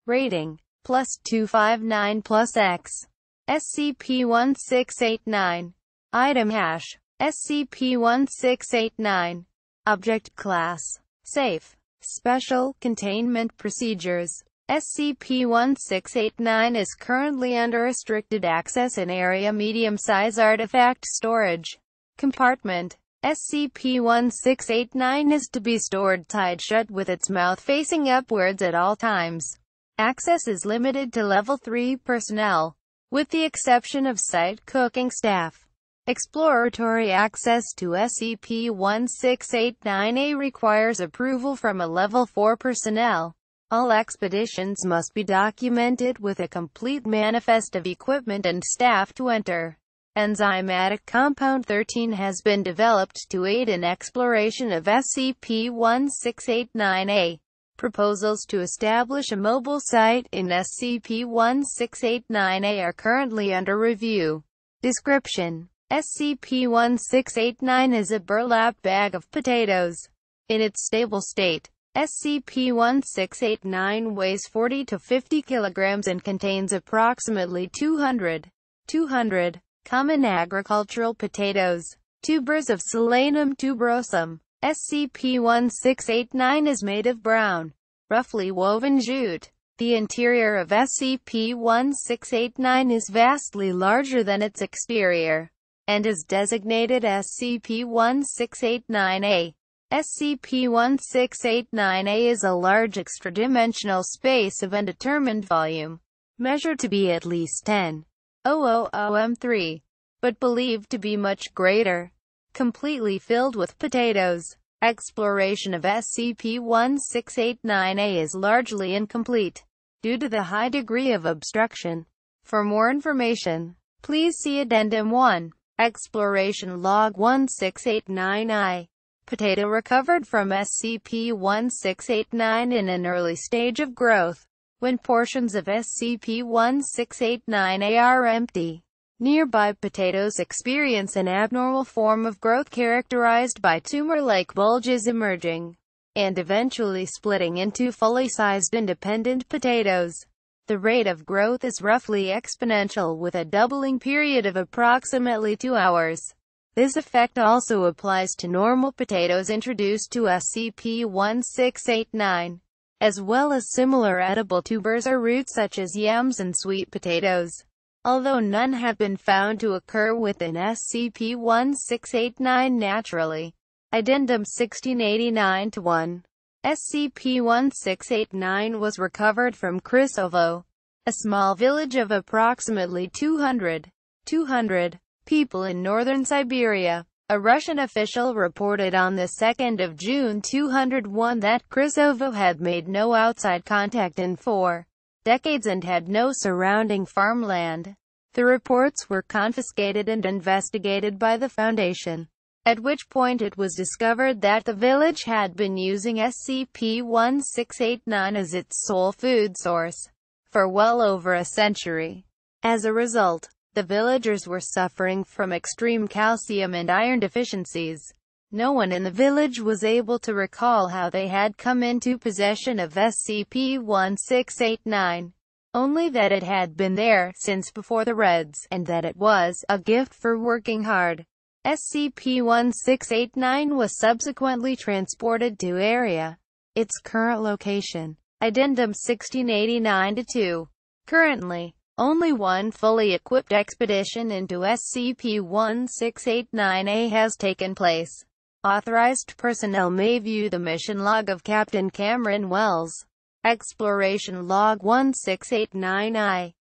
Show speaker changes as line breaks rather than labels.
Rating: +259 plus X. SCP-1689. Item hash: SCP-1689. Object Class: Safe. Special Containment Procedures: SCP-1689 is currently under restricted access in Area Medium-Size Artifact Storage Compartment. SCP-1689 is to be stored tied shut with its mouth facing upwards at all times. Access is limited to Level 3 personnel, with the exception of site cooking staff. Exploratory access to SCP-1689-A requires approval from a Level 4 personnel. All expeditions must be documented with a complete manifest of equipment and staff to enter. Enzymatic Compound 13 has been developed to aid in exploration of SCP-1689-A. Proposals to establish a mobile site in SCP-1689-A are currently under review. Description: SCP-1689 is a burlap bag of potatoes. In its stable state, SCP-1689 weighs 40 to 50 kilograms and contains approximately 200 common agricultural potatoes, tubers of Solanum tuberosum. SCP-1689 is made of brown, roughly woven jute. The interior of SCP-1689 is vastly larger than its exterior, and is designated SCP-1689-A. SCP-1689-A is a large extradimensional space of undetermined volume, measured to be at least 10,000 m3, but believed to be much greater, completely filled with potatoes. Exploration of SCP-1689-A is largely incomplete, due to the high degree of obstruction. For more information, please see Addendum 1. Exploration Log 1689-I. Potato recovered from SCP-1689 in an early stage of growth, when portions of SCP-1689-A are empty. Nearby potatoes experience an abnormal form of growth characterized by tumor-like bulges emerging, and eventually splitting into fully sized independent potatoes. The rate of growth is roughly exponential, with a doubling period of approximately 2 hours. This effect also applies to normal potatoes introduced to SCP-1689, as well as similar edible tubers or roots such as yams and sweet potatoes, although none have been found to occur within SCP-1689 naturally. Addendum 1689-1. SCP-1689 was recovered from Krysovo, a small village of approximately 200 people in northern Siberia. A Russian official reported on the 2nd of June 201 that Krysovo had made no outside contact in 4 decades and had no surrounding farmland. The reports were confiscated and investigated by the Foundation, at which point it was discovered that the village had been using SCP-1689 as its sole food source for well over a century. As a result, the villagers were suffering from extreme calcium and iron deficiencies. No one in the village was able to recall how they had come into possession of SCP-1689, only that it had been there since before the Reds, and that it was a gift for working hard. SCP-1689 was subsequently transported to area. Its current location. Addendum 1689-2. Currently, only one fully equipped expedition into SCP-1689-A has taken place. Authorized personnel may view the mission log of Captain Cameron Wells. Exploration Log 1689-I.